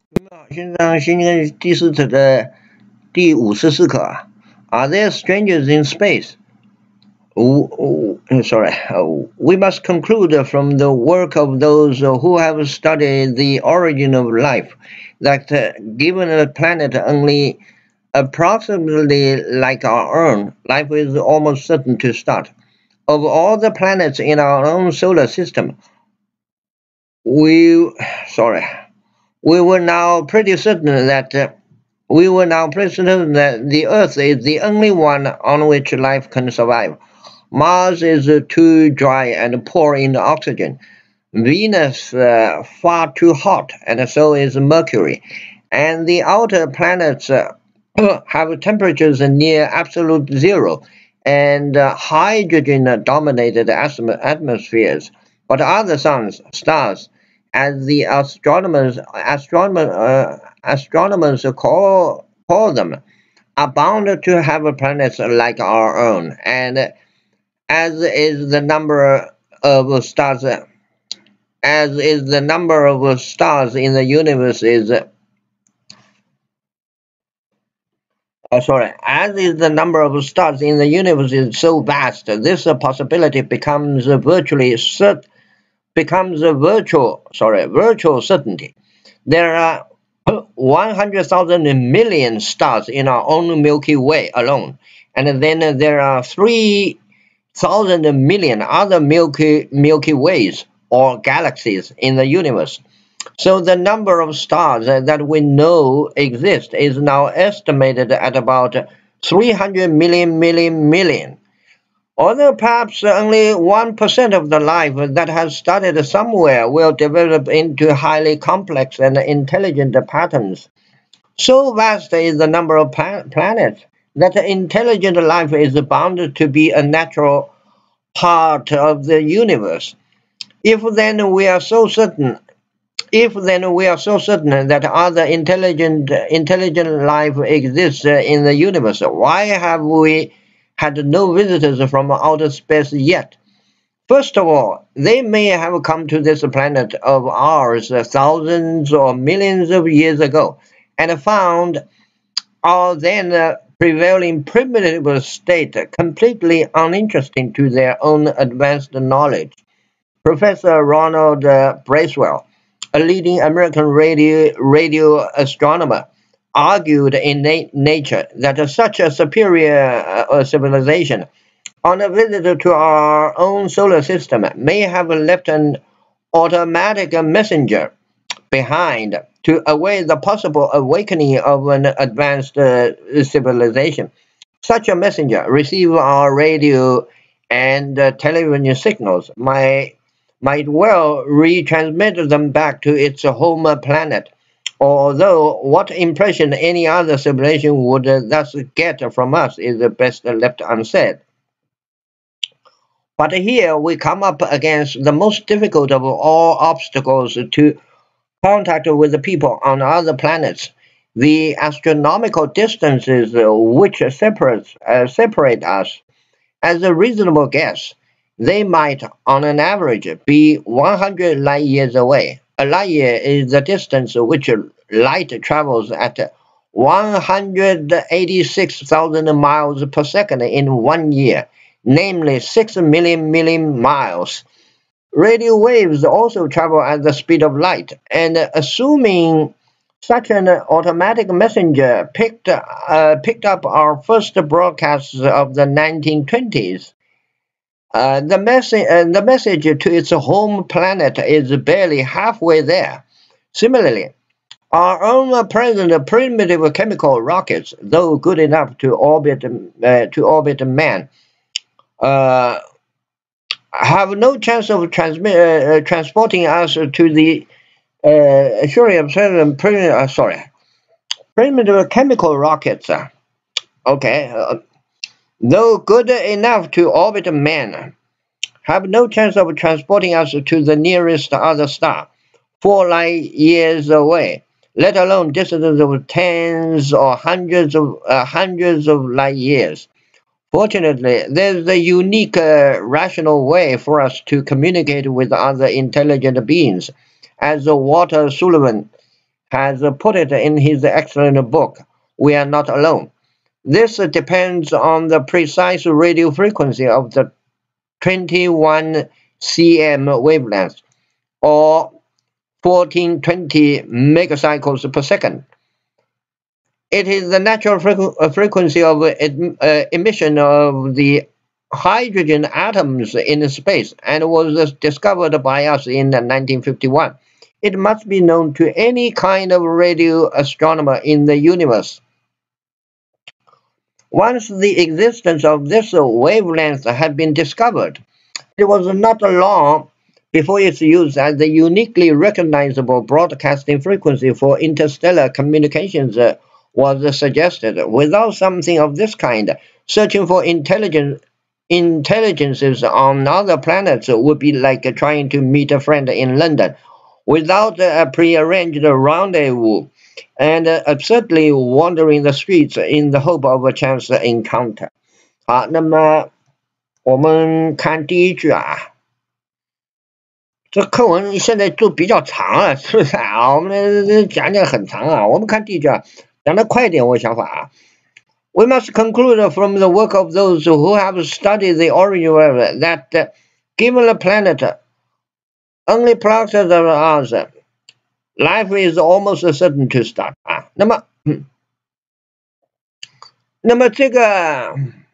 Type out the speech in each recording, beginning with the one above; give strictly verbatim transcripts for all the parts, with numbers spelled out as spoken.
现在新的第四次的第五十四课啊。Are there strangers in space? Oh, oh, sorry, uh, we must conclude from the work of those who have studied the origin of life that uh, given a planet only approximately like our own, life is almost certain to start. Of all the planets in our own solar system, we sorry, we were now pretty certain that uh, we were now pretty certain that the Earth is the only one on which life can survive. Mars is uh, too dry and poor in oxygen. Venus uh, far too hot, and so is Mercury. And the outer planets uh, have temperatures near absolute zero and uh, hydrogen-dominated atmospheres. But other suns, stars, as the astronomers astronomer, uh, astronomers call call them, are bound to have planets like our own, and as is the number of stars, as is the number of stars in the universe is. Uh, sorry, as is the number of stars in the universe is so vast, this possibility becomes virtually cert becomes a virtual sorry virtual certainty. There are one hundred thousand million stars in our own Milky Way alone, and then there are three thousand million other Milky Milky Ways or galaxies in the universe. So the number of stars that we know exist is now estimated at about three hundred million million million. Although perhaps only one percent of the life that has started somewhere will develop into highly complex and intelligent patterns. So vast is the number of planets that intelligent life is bound to be a natural part of the universe. If then we are so certain If then we are so certain that other intelligent intelligent life exists in the universe, why have we had no visitors from outer space yet? First of all, they may have come to this planet of ours thousands or millions of years ago and found our then prevailing primitive state completely uninteresting to their own advanced knowledge. Professor Ronald uh, Bracewell, a leading American radio, radio astronomer, argued in na Nature that such a superior uh, civilization on a visit to our own solar system may have left an automatic messenger behind to await the possible awakening of an advanced uh, civilization. Such a messenger received our radio and uh, television signals might, might well retransmit them back to its home planet, although what impression any other civilization would uh, thus get from us is best left unsaid. But here we come up against the most difficult of all obstacles to contact with the people on other planets. The astronomical distances uh, which separates, uh, separate us. As a reasonable guess, they might, on an average, be one hundred light years away. A light year is the distance which light travels at one hundred eighty-six thousand miles per second in one year, namely six million million miles. Radio waves also travel at the speed of light, and assuming such an automatic messenger picked, uh, picked up our first broadcasts of the nineteen twenties, uh, the, messi uh, the message to its home planet is barely halfway there. Similarly, our own present primitive chemical rockets, though good enough to orbit, uh, to orbit man, uh, have no chance of transmit, uh, transporting us to the uh, sorry, I'm sorry, primitive, uh, sorry, primitive chemical rockets. Uh, okay, uh, though good enough to orbit man, have no chance of transporting us to the nearest other star, four light years away, let alone distances of tens or hundreds of uh, hundreds of light years. Fortunately, there's a unique, uh, rational way for us to communicate with other intelligent beings. As Walter Sullivan has put it in his excellent book, We Are Not Alone. This depends on the precise radio frequency of the twenty-one centimeters wavelength, or fourteen twenty megacycles per second. It is the natural frequ frequency of uh, emission of the hydrogen atoms in space and was discovered by us in nineteen fifty-one. It must be known to any kind of radio astronomer in the universe. Once the existence of this wavelength had been discovered, it was not long before its use as the uniquely recognizable broadcasting frequency for interstellar communications uh, was suggested. Without something of this kind, searching for intelligent intelligences on other planets would be like trying to meet a friend in London without a prearranged rendezvous, and uh, absurdly wandering the streets in the hope of a chance encounter. 好，那么我们看第一句啊，这课文现在就比较长了，是不是啊？我们讲讲很长啊。我们看第一句啊，讲得快一点，我想法啊。We must conclude from the work of those who have studied the origin of that uh, given a planet only process of ours, life is almost certain to start 啊。那么，嗯，那么这个。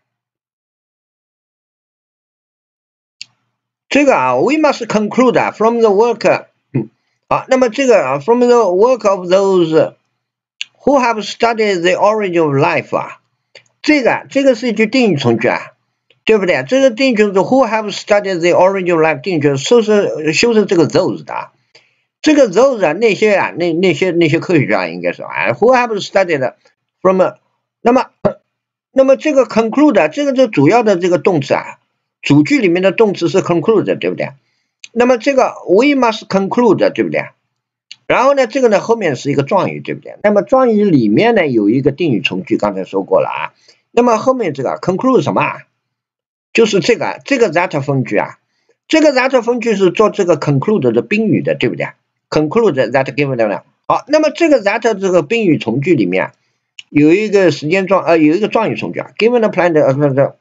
这个啊 ，we must conclude 啊 from the work， 嗯，好，那么这个啊 from the work of those who have studied the origin of life 啊，这个这个是一句定语从句啊，对不对？这个定语从句 who have studied the origin of life 定语句修饰修饰这个 those 的啊，这个 those 啊那些啊那那些那些科学家应该说啊 who have studied from， 那么那么这个 conclude 这个就主要的这个动词啊。主句里面的动词是 conclude， 对不对？那么这个 we must conclude， 对不对？然后呢，这个呢后面是一个状语，对不对？那么状语里面呢有一个定语从句，刚才说过了啊。那么后面这个 conclude 什么啊？就是这个这个 that 分句啊，这个 that 分句是做这个 conclude 的宾语的，对不对 ？conclude that given 的。好，那么这个 that 这个宾语从句里面有一个时间状呃有一个状语从句啊 ，given the planet 呃。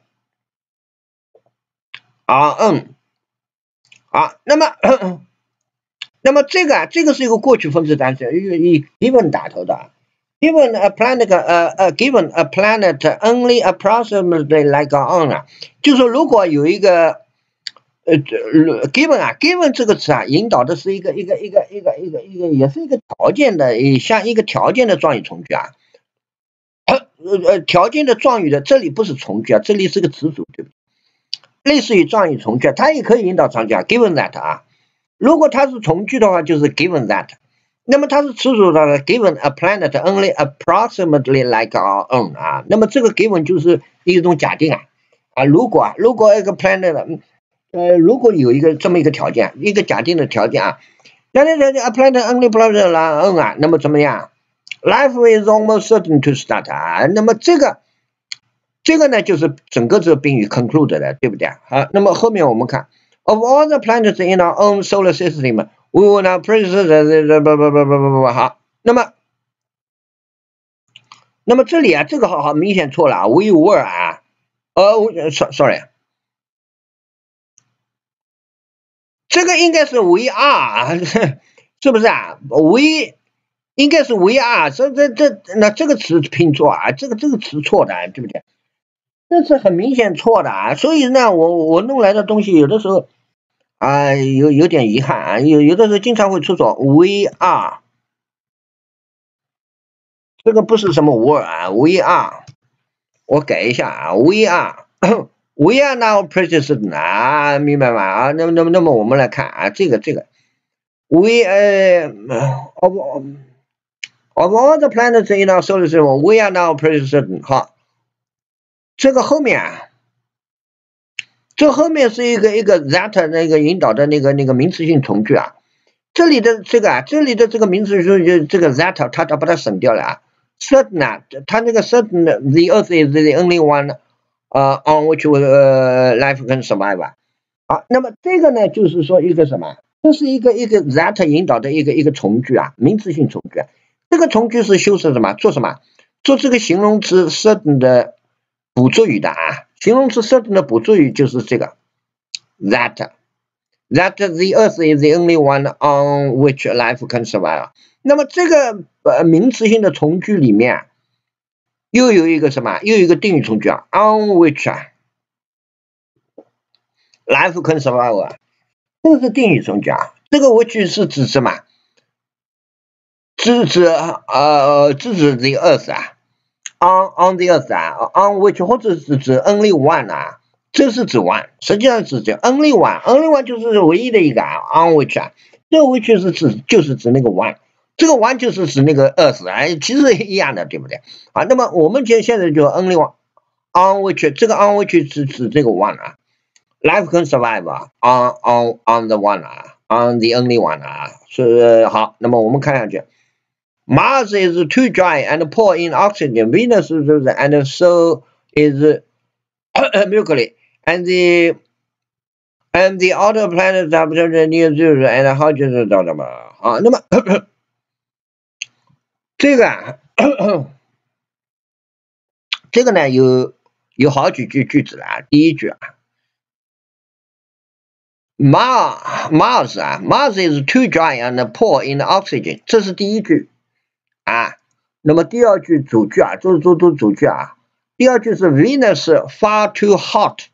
啊嗯，啊，那么那么这个啊，这个是一个过去分词单词，以 given 打头的 ，given a planet 呃呃 given a planet only approximately like on 啊，就是说如果有一个呃 given 啊 given 这个词啊，引导的是一个一个一个一个一个一个也是一个条件的，像一个条件的状语从句啊，呃呃条件的状语的，这里不是从句啊，这里是个词组，对不对？类似于状语从句，它也可以引导长句啊 ，given that 啊。如果它是从句的话，就是 given that。那么它是词组的 ，given a planet only approximately like our own 啊。那么这个 given 就是一种假定啊啊，如果啊，如果一个 planet 呃，如果有一个这么一个条件，一个假定的条件啊，假定条件 a planet only approximately like our own 啊，那么怎么样 ？Life is almost certain to start 啊。那么这个。这个呢，就是整个这个宾语 conclude 的，对不对？好，那么后面我们看 ，of all the planets in our own solar system, we will now praise the 不不不不不不好。那么，那么这里啊，这个好好明显错了啊 ，we were 啊，呃，sorry， 这个应该是 we are， 是不是啊 ？we 应该是 we are， 这这这那这个词拼错啊，这个这个词错的，对不对？这是很明显错的啊，所以呢，我我弄来的东西有的时候啊，有有点遗憾啊，有有的时候经常会出错 ，we are， 这个不是什么 were 啊 ，we are， 我改一下啊 ，we are，we are now practicing 啊，明白吗？啊，那么那么那么我们来看啊，这个这个 ，we 呃 of of all the planets in our solar system, we are now practicing 好。这个后面啊，这后面是一个一个 that 那个引导的那个那个名词性从句啊，这里的这个啊，这里的这个名词性就这个 that 它它把它省掉了啊 ，certain 啊，它那个 certain the earth is the only one 呃、uh, on which uh, life can survive 啊，好，那么这个呢就是说一个什么？这是一个一个 that 引导的一个一个从句啊，名词性从句啊。 个从句是修饰什么？做什么？做这个形容词 certain 的补助语的啊。形容词 certain 的补助语就是这个 that that the earth is the only one on which life can survive。那么这个呃名词性的从句里面又有一个什么？又有一个定语从句啊 ，on which 啊 life can survive 啊，这个是定语从句啊。这个 which 是指什么？指指呃指指 the earth 啊 ，on on the earth 啊 ，on which 或者是指 only one 啊，这是指 one， 实际上是指 only one，only one 就是唯一的一个啊 ，on which 啊，这个 which 是指就是指那个 one， 这个 one 就是指那个 earth 啊，其实一样的，对不对？啊，那么我们现现在就 only one，on which 这个 on which 是指这个 one 啊 ，life can survive 啊 ，on on on the one 啊 ，on the only one 啊，是好，那么我们看下去。Mars is too dry and poor in oxygen. Venus is and so is Mercury. And the and the outer planets are near zero and hydrogen 到什么啊？那么这个啊，这个呢有有好几句句子啊。第一句啊 ，Mars Mars 啊 ，Mars is too dry and poor in oxygen， 这是第一句。啊，那么第二句主句啊，都都都主句啊。第二句是 Venus far too hot，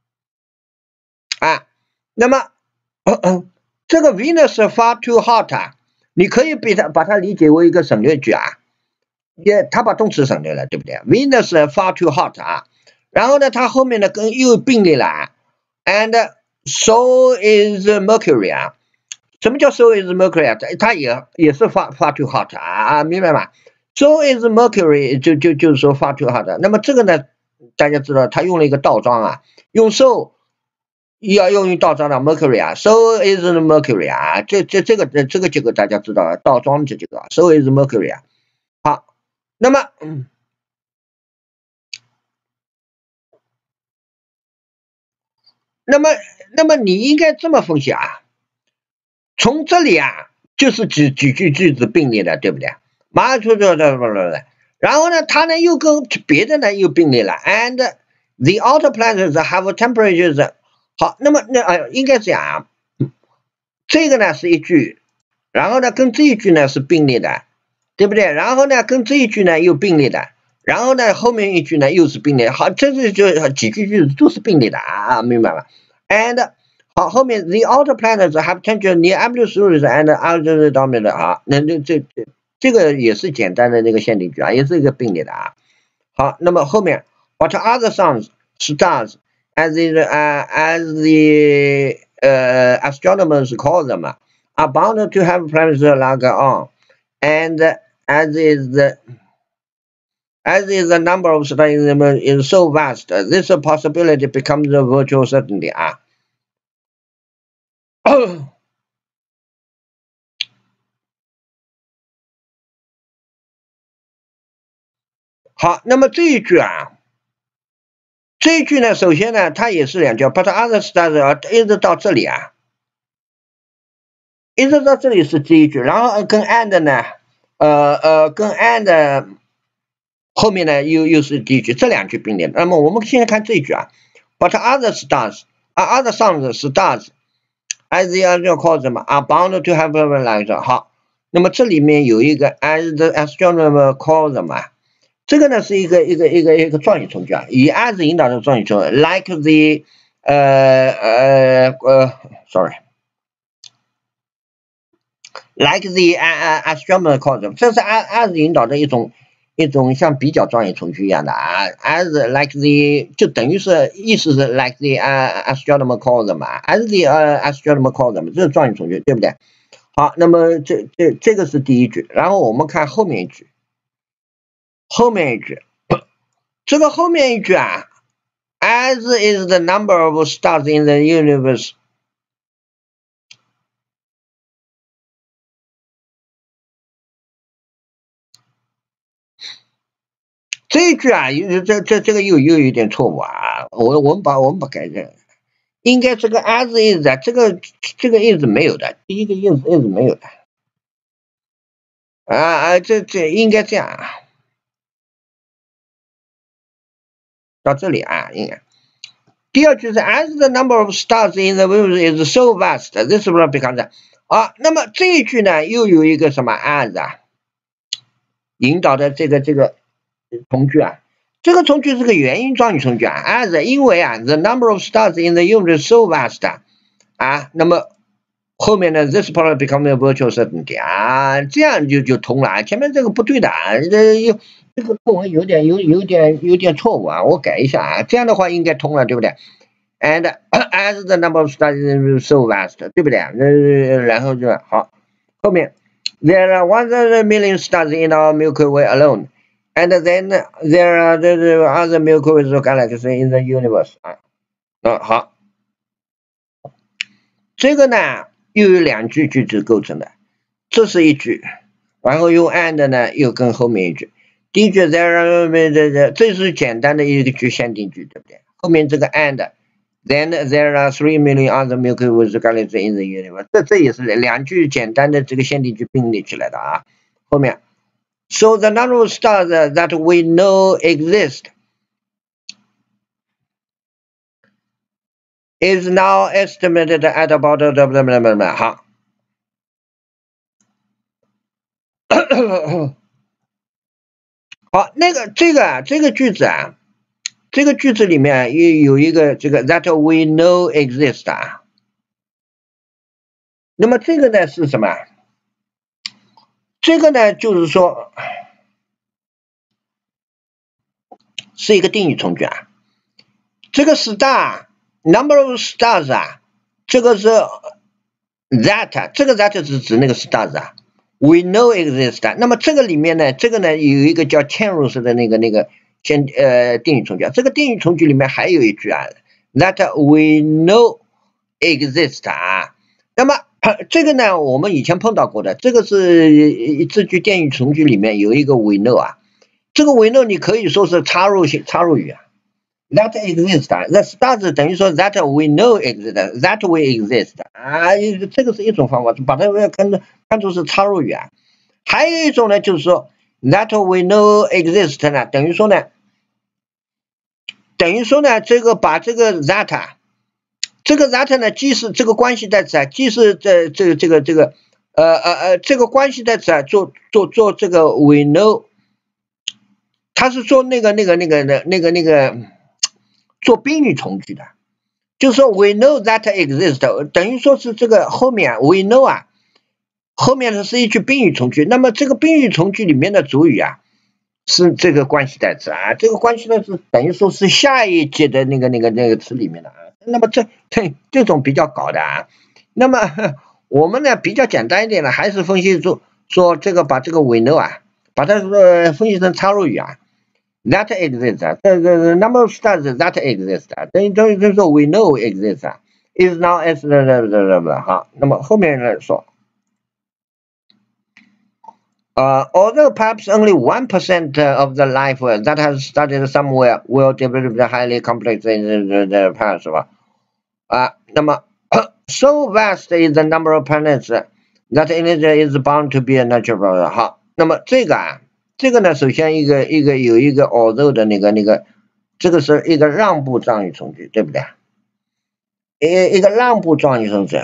啊，那么、呃呃、这个 Venus far too hot 啊，你可以把它把它理解为一个省略句啊，也它把动词省略了，对不对 ？Venus far too hot 啊，然后呢，它后面呢跟又并列了啊 ，and so is Mercury 啊。什么叫 so is Mercury 啊？它也也是 far far too hot 啊，明白吗 ？So is Mercury 就就就是说 far too hot。那么这个呢，大家知道，它用了一个倒装啊，用 so 要用于倒装的 Mercury 啊 ，so is Mercury 啊，这这这个这个结构大家知道，倒装这结构 ，so is Mercury 啊。好，那么嗯，那么那么你应该这么分析啊。从这里啊，就是几几句句子并列的，对不对？马上出这这不不然后呢，它呢又跟别的呢又并列了。And the outer planets have temperatures。好，那么那呃应该这样啊，这个呢是一句，然后呢跟这一句呢是并列的，对不对？然后呢跟这一句呢又并列的，然后呢后面一句呢又是并列。好，这是就几句句子都是并列的啊，明白吗 ？And 好，后面 the outer planets have temperature near absolute and absolute dominant 啊，那这这这这个也是简单的那个限定句啊，也是一个并列的啊。好，那么后面 what other suns stars as the uh, as the uh, astronomers call them are bound to have planets like on, and as is the as is the number of stars in them is so vast, this possibility becomes a virtual certainty 啊。好，那么这一句啊，这一句呢，首先呢，它也是两句 ，but other stars 啊，一直到这里啊，一直到这里是第一句，然后跟 and 呢，呃呃，跟 and 后面呢又又是第一句，这两句并列。那么我们现在看这一句啊 ，but other stars 啊 ，other suns stars as the other calls them are bound to have like 好，那么这里面有一个 as the astronomer calls them 啊。这个呢是一个一个一个一个状语从句啊，以 as 引导的状语从句 ，like the 呃呃呃 ，sorry，like the uh, astronomer calls them， 这是 as as 引导的一种一种像比较状语从句一样的啊 ，as like the 就等于是意思是 like the uh, astronomer calls them 啊 ，as the uh, astronomer calls them， 这是状语从句，对不对？好，那么这这这个是第一句，然后我们看后面一句。后面一句，这个后面一句啊 ，as is the number of stars in the universe。这一句啊，这这这个又又有点错误啊，我我们把我们把改正，应该这个 as is 啊，这个这个 is 没有的，第一个 is is 没有的。 啊啊，这这应该这样啊，到这里啊，应该。第二句是 as the number of stars in the universe is so vast, this will become 啊，那么这一句呢又有一个什么 as 啊，引导的这个这个从句啊，这个从句是个原因状语从句啊 ，as 因为啊 the number of stars in the universe is so vast 啊，那么后面呢 this probably become a virtual certainty 啊，这样就就通了，前面这个不对的啊，这有这个课文有点有有点有点错误啊，我改一下啊，这样的话应该通了，对不对？ And as the number of stars is so vast， 对不对？呃，然后就好，后面 there are one hundred million stars in our Milky Way alone， and then there are the other Milky Way galaxies in the universe 啊。啊，好，这个呢又有两句句子构成的，这是一句，然后用 and 呢又跟后面一句。第一句 there are 这是简单的一个句限定句，对不对？后面这个 and。Then there are three million other Milky Way galaxies in the universe。这这也是两句简单的这个限定句并列起来的啊。后面 ，So the number of stars that we know exist is now estimated at about 好。好，那个这个啊，这个句子啊。这个句子里面有有一个这个 that we know exist 啊，那么这个呢是什么？这个呢就是说是一个定语从句啊。这个 star number of stars 啊，这个是 that 这个 that 是指那个 stars 啊 ，we know exist。那么这个里面呢，这个呢有一个叫嵌入式的那个那个。先呃定语从句啊，这个定语从句里面还有一句啊 ，that we know exist 啊。那么这个呢，我们以前碰到过的，这个是这句定语从句里面有一个 we know 啊，这个 we know 你可以说是插入性插入语啊 ，that exist 啊 ，the stars 等于说 that we know exist，that we exist 啊，这个是一种方法，把它看看作是插入语啊。还有一种呢，就是说 that we know exist 呢，等于说呢。等于说呢，这个把这个 that， 这个 that 呢，既是这个关系代词啊，既是这这个这个这个呃呃呃这个关系代词啊，做做做这个 we know， 它是做那个那个那个那那个那个做宾语从句的，就是说 we know that exist， 等于说是这个后面 we know 啊，后面呢是一句宾语从句，那么这个宾语从句里面的主语啊。是这个关系代词啊，这个关系代词等于说是下一节的那个那个那个词里面的啊。那么这这这种比较搞的啊。那么我们呢比较简单一点的，还是分析出说这个把这个 we know 啊，把它呃分析成插入语啊 ，that exists 啊，这个 number of stars that exist 啊，等于等于就是说 we know exists 啊 ，is now as 好，那么后面来说。Uh, although perhaps only one percent of the life that has started somewhere will develop the highly complex in the, the past 是吧？啊，那么 so vast is the number of planets that in it is bound to be a natural。好，那么这个啊，这个呢，首先一个一个有一个 although 的那个那个，这个是一个让步状语从句，对不对？一一个让步状语从句。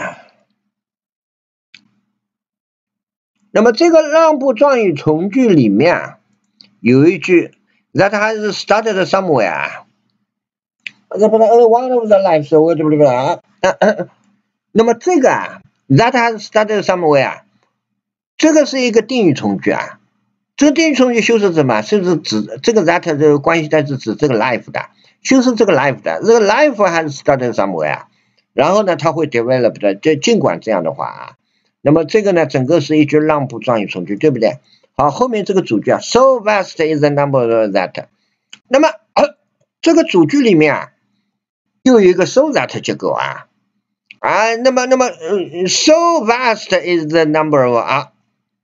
那么这个让步状语从句里面啊，有一句 that has started somewhere， 那不能 only one of the lives， 我对不对啊？那么这个啊 that has started somewhere， 这个是一个定语从句啊。这个定语从句修饰什么？修饰指这个 that 这个关系代词指这个 life 的，修饰这个 life 的，这个 life has started somewhere， 然后呢，它会 develop 的，就尽管这样的话啊。那么这个呢，整个是一句让步状语从句，对不对？好，后面这个主句啊 ，so vast is the number of that。那么、呃、这个主句里面啊，又有一个 so that 结构啊啊，那么那么、呃、so vast is the number of 啊，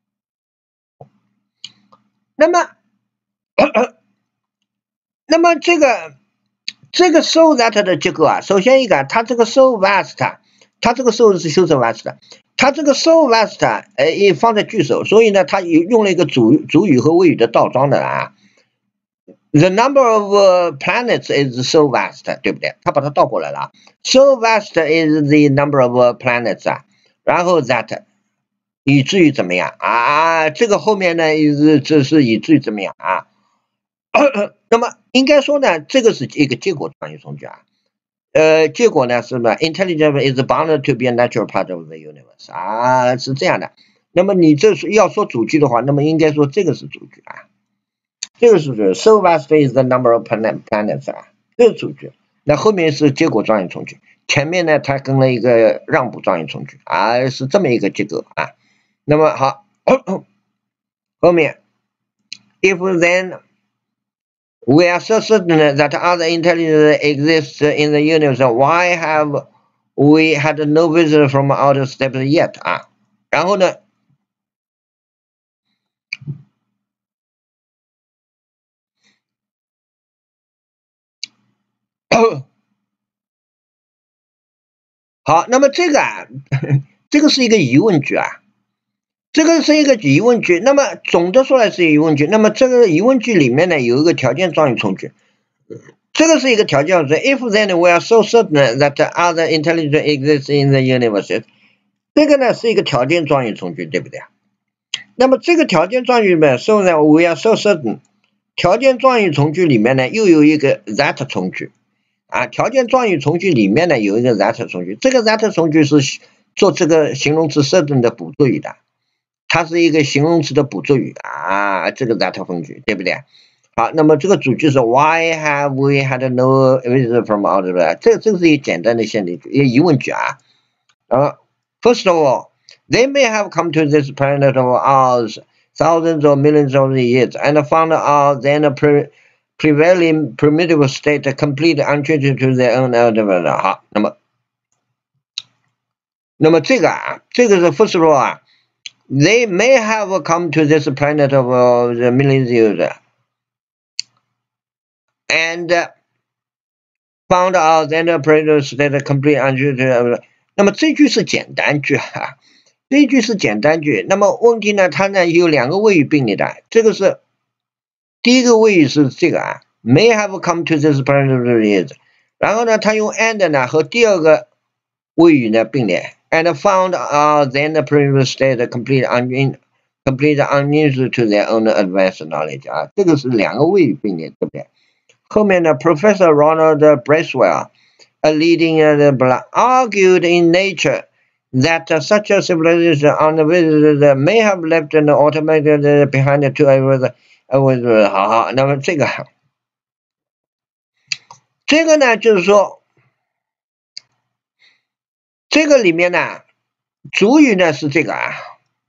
那么、呃、那么这个这个 so that 的结构啊，首先一个，它这个 so vast， 它这个 so 是修饰 vast 的。 它这个 so vast 呃也放在句首，所以呢，它用了一个主主语和谓语的倒装的啊。The number of planets is so vast， 对不对？它把它倒过来了啊。So vast is the number of planets 啊，然后 that 以至于怎么样啊？这个后面呢是这是以至于怎么样啊？那么应该说呢，这个是一个结果状语从句啊。呃，结果呢是什么 ？Intelligence is bound to be a natural part of the universe 啊，是这样的。那么你这是要说主句的话，那么应该说这个是主句啊。这个是主句 ，so vast is the number of planets 啊，这是主句。那后面是结果状语从句，前面呢它跟了一个让步状语从句啊，是这么一个结构啊。那么好，后面 if then we are so certain that other intelligence exists in the universe, why have we had no visit from outer space yet 啊？然后呢？好，那么这个啊，这个是一个疑问句啊，这个是一个疑问句。那么总的说来是疑问句。那么这个疑问句里面呢有一个条件状语从句，这个是一个条件状语。If then we are so certain that other intelligence exists in the universe， 这个呢是一个条件状语从句，对不对？那么这个条件状语呢 ，so 呢 we are so certain， 条件状语从句里面呢又有一个 that 从句。啊，条件状语从句里面呢有一个 that 从句，这个 that 从句是做这个形容词 certain 的补助语的，它是一个形容词的补助语啊，这个 that 从句对不对？好，那么这个主句是 Why have we had no visit from outer？ 这这是一个简单的限定句，一个疑问句啊。啊 ，First of all, they may have come to this planet of ours thousands or millions of years and found our then pre prevailing primitive state completely unchanged to their own element。好，那么，那么这个啊，这个是 first of all 啊 ，they may have come to this planet of uh, the millions of years and found out then primitive state completely unchanged to their own。那么这句是简单句啊，这句是简单句。那么问题呢，它呢有两个谓语并列的，这个是。第一个谓语是这个啊 ，may have come to this planet of years， 然后呢，它用 and 呢和第二个谓语呢并列 ，and found out then the previous state complete un complete unused to their own advanced knowledge 啊，这个是两个谓语并列，对不对？后面呢 ，Professor Ronald Bracewell, a leading uh, argued in Nature that uh, such a civilization unvisited may have left an automated behind to a呃，我说好好，那么这个，这个呢，就是说，这个里面呢，主语呢是这个啊，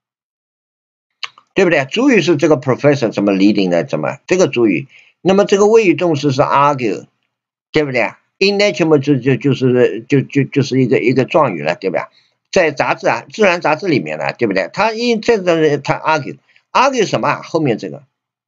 对不对？主语是这个 professor 怎么 leading 的，怎么这个主语？那么这个谓语动词是 argue， 对不对 ？In nature 嘛，就就就是就就就是一个一个状语了，对不对？在杂志啊，自然杂志里面呢，对不对？它因这个它 argue，argue 什么？后面这个。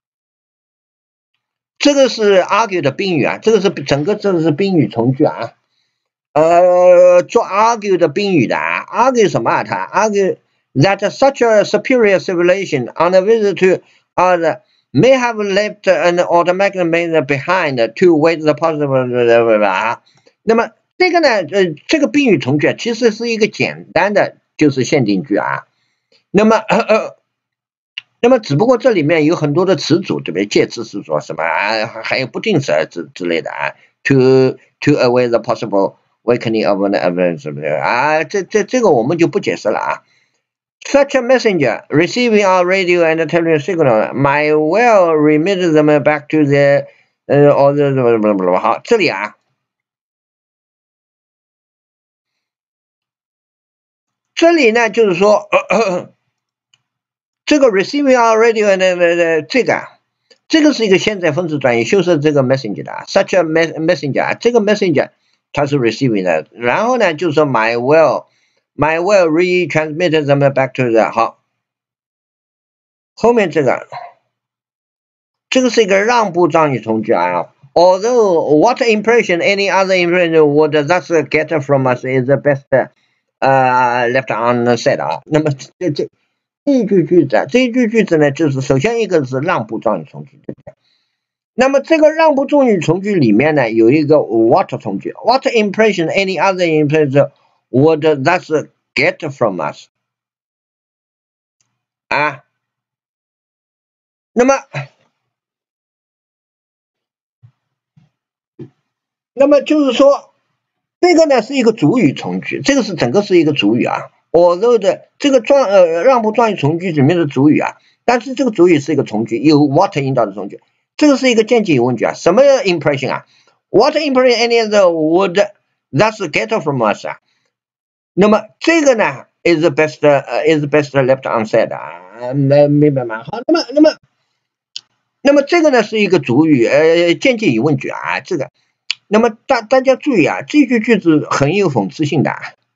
这个是 argue 的宾语啊，这个是整个这个是宾语从句啊，呃，做 argue 的宾语的啊 ，argue 什么啊？它 argue that such a superior civilization on a visit to other may have left an automatic man behind to wait the possible 啊。那么这个呢，呃，这个宾语从句其实是一个简单的就是限定句啊。那么呃呃。那么，只不过这里面有很多的词组，对不对？介词是说什么啊？还有不定词之之类的啊。To to avoid the possible weakening of an evidence， 是不是啊？这这这个我们就不解释了啊。Such a messenger receiving our radio and television signal might well remit them back to their 呃 or the 好，这里啊，这里呢就是说。呃呃这个 receiving our radio 呢，呃，这个，这个是一个现在分词转语，修饰这个 messenger 的 ，such a messenger， 这个 messenger 它是 receiving 的，然后呢就是说 my will my will retransmit them back to the 好，后面这个，这个是一个让步状语从句啊。Although what impression any other impression would thus get from us is the best 呃 left unsaid 啊。那么这这这一句句子啊，这一句句子呢，就是首先一个是让步状语从句，对不对？那么这个让步状语从句里面呢，有一个 what 从句 ，what impression any other impression would thus get from us 啊。那么，那么就是说，这个呢是一个主语从句，这个是整个是一个主语啊。although 的这个状呃让步状语从句里面的主语啊，但是这个主语是一个从句，由 what 引导的从句，这个是一个间接疑问句啊。什么 impression 啊 ？What impression any other would thus get from us 啊？那么这个呢 is best 呃 is best left unsaid 啊，明明白吗？好，那么那么。那么这个呢是一个主语，呃，间接疑问句啊，这个，那么大大家注意啊，这句句子很有讽刺性的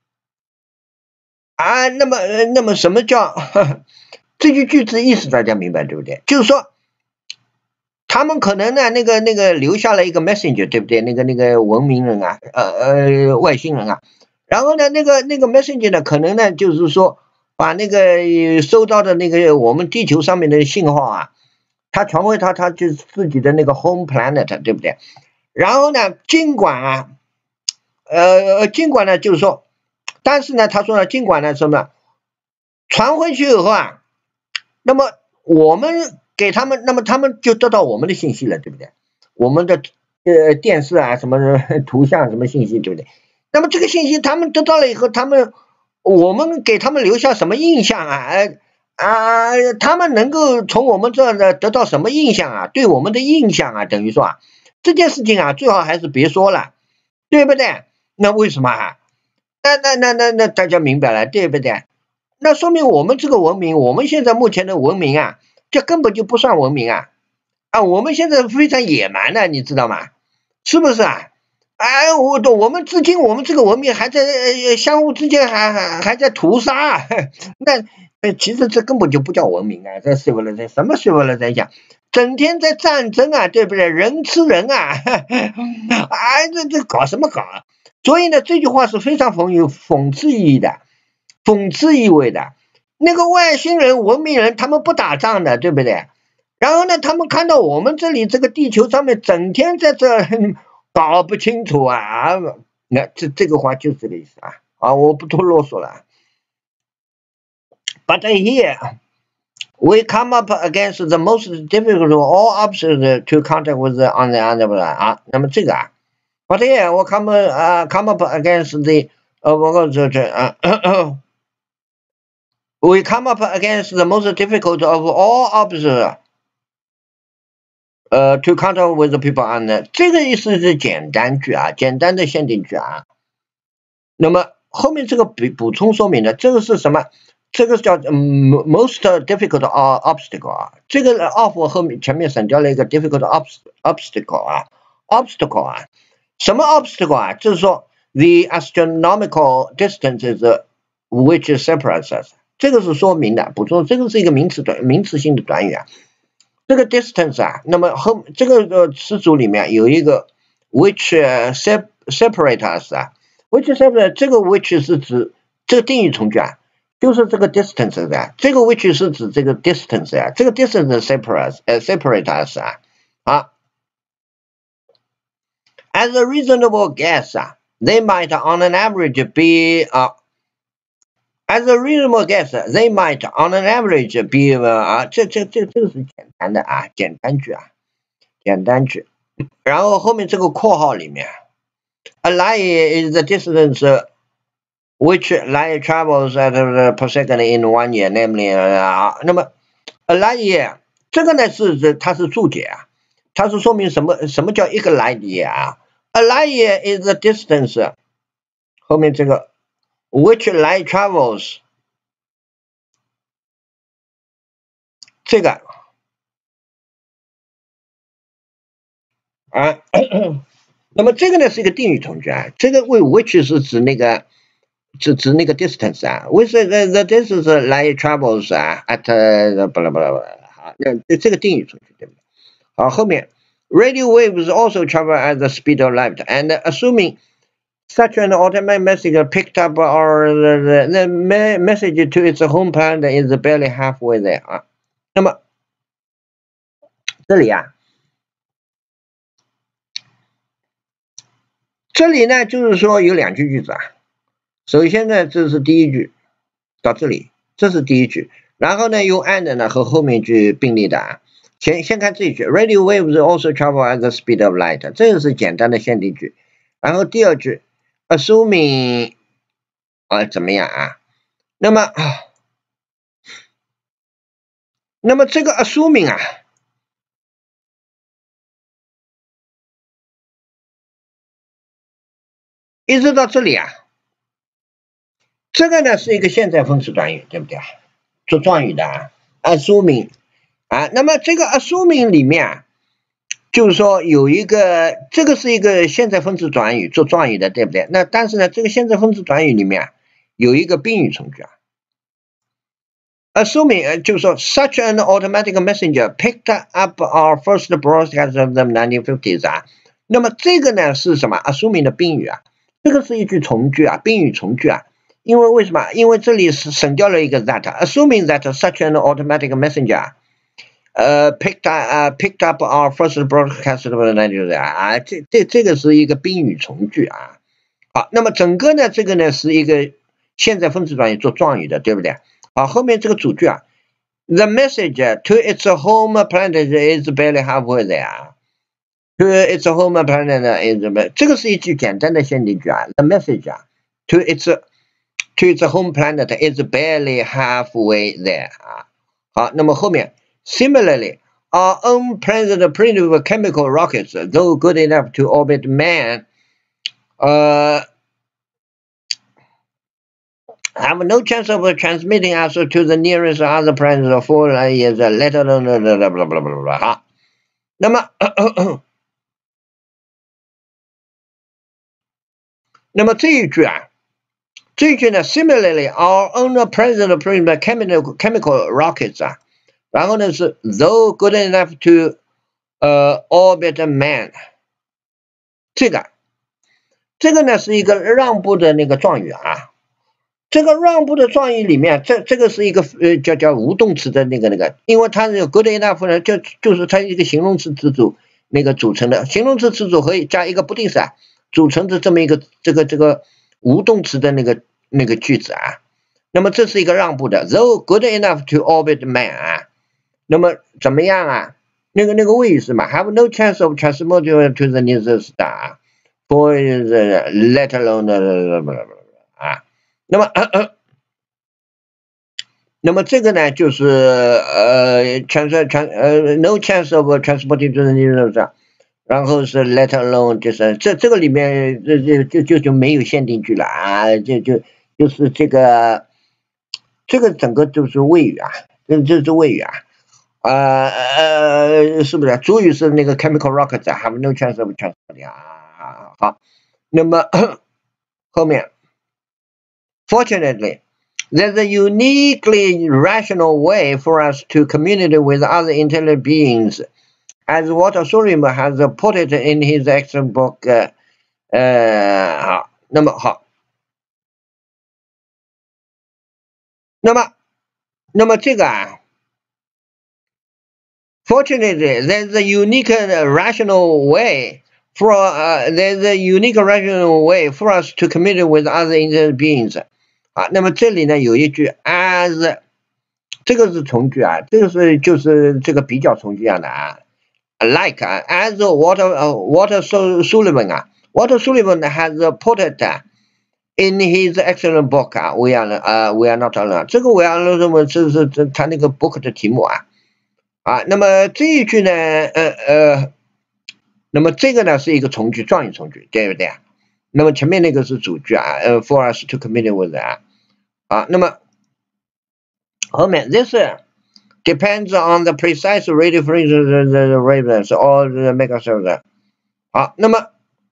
啊。那么，呃、那么什么叫呵呵这句句子意思？大家明白对不对？就是说，他们可能呢，那个那个留下了一个 messenger， 对不对？那个那个文明人啊，呃呃，外星人啊，然后呢，那个那个 messenger 呢，可能呢就是说，把那个收到的那个我们地球上面的信号啊。他传回他，他就是自己的那个 home planet， 对不对？然后呢，尽管啊，呃，尽管呢，就是说，但是呢，他说呢，尽管呢，什么，传回去以后啊，那么我们给他们，那么他们就得到我们的信息了，对不对？我们的呃电视啊，什么图像，什么信息，对不对？那么这个信息他们得到了以后，他们我们给他们留下什么印象啊？呃啊，他们能够从我们这呢得到什么印象啊？对我们的印象啊，等于说啊，这件事情啊，最好还是别说了，对不对？那为什么啊？那那那那那大家明白了，对不对？那说明我们这个文明，我们现在目前的文明啊，这根本就不算文明啊！啊，我们现在非常野蛮的，你知道吗？是不是啊？哎，我我们至今我们这个文明还在呃相互之间还还还在屠杀、啊，那。其实这根本就不叫文明啊！这 civilization 什么 civilization， 整天在战争啊，对不对？人吃人啊，哎，这这搞什么搞啊？所以呢，这句话是非常讽有讽刺意义的，讽刺意味的。那个外星人、文明人，他们不打仗的，对不对？然后呢，他们看到我们这里这个地球上面整天在这搞不清楚啊，那这这个话就是这个意思啊！啊，我不多啰嗦了。But here, we come up against the most difficult of all obstacles to contact with the on the other 啊，那么这个啊 ，But here we come 啊、uh, come up against the 呃，我告诉这啊 ，we come up against the most difficult of all obstacles 呃 to contact with the people on the 这个意思是简单句啊，简单的限定句啊。那么后面这个补补充说明的，这个是什么？这个叫、嗯、most difficult obstacle 啊，这个 of 后面前面省掉了一个 difficult obstacle 啊 ，obstacle 啊，什么 obstacle 啊？就是说 the astronomical distances which separates us， 这个是说明的，补充这个是一个名词短名词性的短语啊。这个 distance 啊，那么后这个呃词组里面有一个 which separate us 啊 ，which separate 这个 which 是指这个定语从句啊。就是这个 distance 的，这个 which 是指这个 distance 啊，这个 distance separate 呃 separate us 啊，啊 ，as a reasonable guess 啊 ，they might on an average be 啊 ，as a reasonable guess they might on an average be 啊，这这这这个是简单的啊，简单句啊，简单句，然后后面这个括号里面 ，a lie is the distance which light travels at per second in one year, namely 啊，那么 a light year 这个呢是是它是注解啊，它是说明什么什么叫一个 light year 啊 ？A light year is the distance 后面这个 which light travels 这个啊，那么这个呢是一个定语从句啊，这个为 which 是指那个。指指那个 distance 啊 ，with the the distance light travels 啊 at 巴拉巴拉巴拉，好，那这个定语从句对不对？好，后面 radio waves also travel at the speed of light and assuming such an automatic message picked up or the, the message to its home planet is barely halfway there 啊。那么这里啊，这里呢就是说有两句句子啊。首先呢，这是第一句，到这里，这是第一句。然后呢，用 and 呢和后面句并立的啊。先先看这一句 ，radio waves also travel at the speed of light， 这个是简单的限定句。然后第二句 ，assuming 啊怎么样啊？那么那么这个 assuming 啊，一直到这里啊，这个呢是一个现在分词短语，对不对？做状语的啊 ，assuming。啊，那么这个 assuming 里面啊，就是说有一个，这个是一个现在分词短语做状语的，对不对？那但是呢，这个现在分词短语里面啊，有一个宾语从句啊。assuming 就是说 such an automatic messenger picked up our first broadcast of the nineteen fifties 啊。那么这个呢是什么 ？assuming 的宾语啊，这个是一句从句啊，宾语从句啊。因为为什么？因为这里是省掉了一个 that，assuming that such an automatic messenger。呃、uh, ，picked up 啊、uh, ，picked up our first broadcast of the nineties 啊，这这这个是一个宾语从句啊。好，那么整个呢，这个呢是一个现在分词短语做状语的，对不对？好，后面这个主句啊 ，the message to its home planet is barely halfway there。to its home planet is 这个是一句简单的限定句啊 ，the message 啊 to its to its home planet is barely halfway there 啊。好，那么后面。Similarly, our own present primitive chemical rockets, though good enough to orbit man, uh, have no chance of transmitting us to the nearest other planets for years, let alone blah blah blah blah blah. 好，那么，那么这一句啊，这一句呢 ，Similarly, our own present primitive chemical chemical rockets 啊。然后呢是 though good enough to 呃、uh, orbit man， 这个这个呢是一个让步的那个状语啊。这个让步的状语里面，这这个是一个呃叫叫无动词的那个那个，因为它是 good enough 呢，就就是它一个形容词词组那个组成的，形容词词组可以加一个不定式啊，组成的这么一个这个这个无动词的那个那个句子啊。那么这是一个让步的 though good enough to orbit man 啊。那么怎么样啊？那个那个谓语是嘛 ？Have no chance of transmitting to the nearest star, for the let alone 啊。那么、呃、那么这个呢，就是呃 trans trans 呃 no chance of transporting to the nearest star， 然后是 let alone 就是这这个里面这这就就就没有限定句了啊，就就就是这个这个整个就是谓语啊，这这是谓语啊。呃呃，是不是？主语是那个 chemical rockets have no chance of transporting 啊。好，那么后面 ，fortunately, there's a uniquely rational way for us to communicate with other intelligent beings, as Walter Sullivan has put it in his excellent book. 呃呃，好，那么好，那么那么这个啊。Fortunately, there's a unique uh, rational way for uh, there's a unique rational way for us to communicate with other intelligent beings. 啊，那么这里呢有一句 as， 这个是从句啊，这个是就是这个比较从句样的啊 ，like 啊 as Walter uh, Walter Sullivan 啊 ，Walter Sullivan has put it in his excellent book 啊 ，We are 呃、uh, We are not alone。这个 We are not alone 这是这他那个 book 的题目啊。啊，那么这一句呢，呃呃，那么这个呢是一个从句，状语从句，对不对啊？那么前面那个是主句啊，呃 ，for us to communicate with 啊，啊，那么后面 this depends on the precise radio frequency the wavelength or the megahertz。好，那么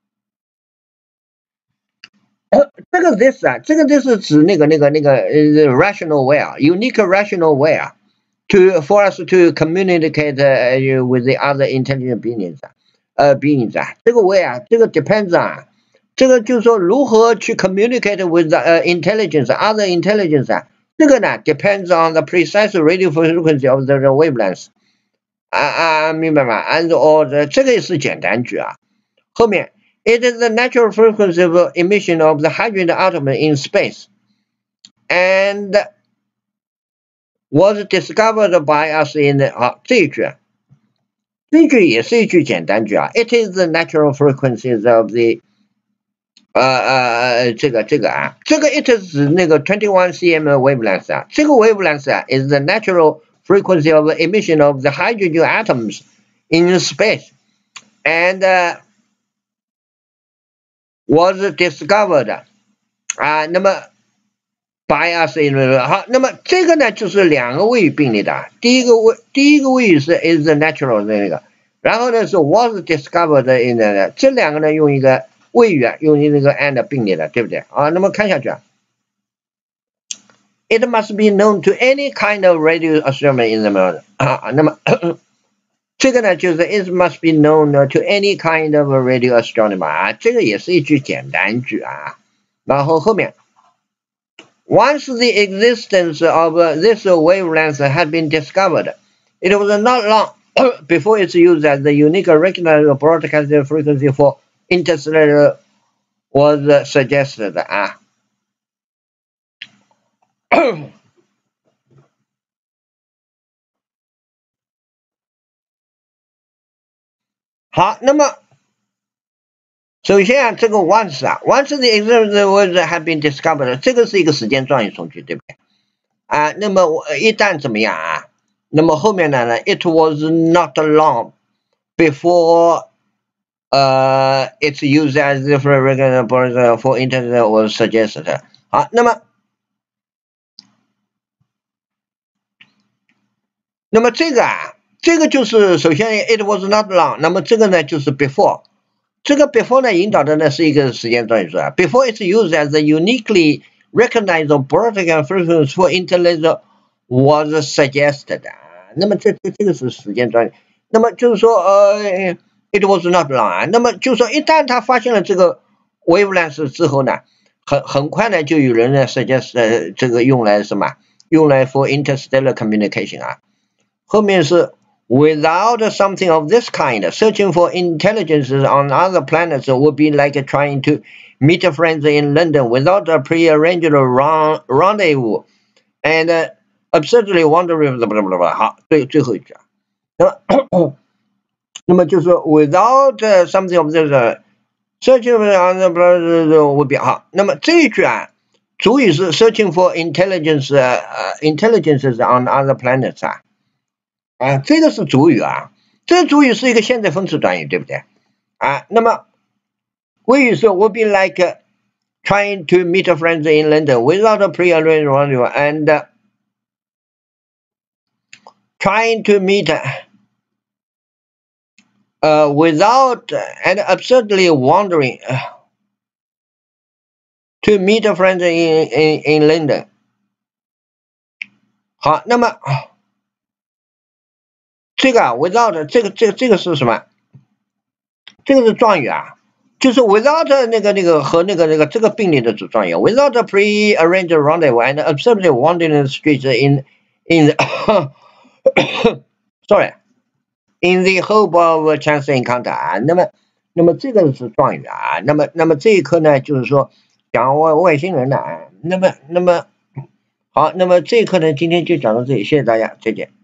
呃这个 this 啊，这个 this 是指那个那个那个呃 rational way 啊 ，unique rational way 啊。To for us to communicate uh, with the other intelligent beings， 呃 beings 啊，这个 way 啊，这个 depends 啊， 这个就是说如何去 communicate with the, 呃 intelligence other intelligence 啊，这个呢 depends on the precise radio frequency of the wavelengths 啊啊，明白吗 ？And or 这个也是简单句啊。后面 it is the natural frequency of emission of the hydrogen atom in space and was discovered by us in the 好这一句，这一句也是一句简单句啊。It is the natural frequencies of the 呃呃呃，这个这个啊，这个 it 是那个 twenty-one centimeters wavelength 啊，这个 wavelength 啊 is the natural frequency of emission of the hydrogen atoms in space and、uh, was discovered 啊，那么 by us in 好，那么这个呢就是两个谓语并列的，第一个谓第一个谓语是 is the natural 的那个，然后呢是 was discovered in 的，这两个呢用一个谓语啊，用那个 and 并列的，对不对啊？那么看下去啊 ，it must be known to any kind of radio astronomy in the world 啊，那么这个呢就是 it must be known to any kind of radio astronomer 啊，这个也是一句简单句啊，然后后面。Once the existence of this wavelength had been discovered, it was not long before its use as the unique recognized broadcasting frequency for interstellar was suggested. 啊，好，那么首先啊，这个 once 啊 ，once the existence was had been discovered， 这个是一个时间状语从句，对不对？啊，那么一旦怎么样啊？那么后面的呢 ？It was not long before 呃、uh, its use as the regular for internet was suggested。好，那么那么这个啊，这个就是首先 it was not long， 那么这个呢就是 before。这个 before 呢引导的呢是一个时间状语啊 ，before its use as the uniquely recognized broadcast frequency for internet was suggested 啊，那么这这这个是时间状语，那么就是说呃 ，it was not long 啊，那么就是说一旦他发现了这个 wavelength 之后呢，很很快呢就有人呢 suggest 呃这个用来什么？用来 for interstellar communication 啊，后面是。Without something of this kind, searching for intelligences on other planets would be like trying to meet friends in London without a pre-arranged rendezvous and uh, absurdly wondering blah blah blah blah. 好，最最后一句啊，那么那么就是说 without、uh, something of this、uh, searching for other planets would be 好，那么这一句啊，主语是 searching for intelligence、uh, intelligences on other planets 啊。啊，这个是主语啊，这个主语是一个现在分词短语，对不对？啊，那么谓语是 would be like trying to meet friends in London without a pre-arranged rendezvous and uh, trying to meet uh, without and absurdly wandering uh, to meet friends in in in London。好，那么。这个啊 ，without 这个这个这个是什么？这个是状语啊，就是 without 那个那个和那个那个这个并列的主状语 ，without pre-arranged rendezvous and absurdly wandering the streets in in the sorry in the hope of chance encounter 啊，那么那么这个是状语啊，那么那么这一课呢就是说讲外外星人的啊，那么那么好，那么这一课呢今天就讲到这里，谢谢大家，再见。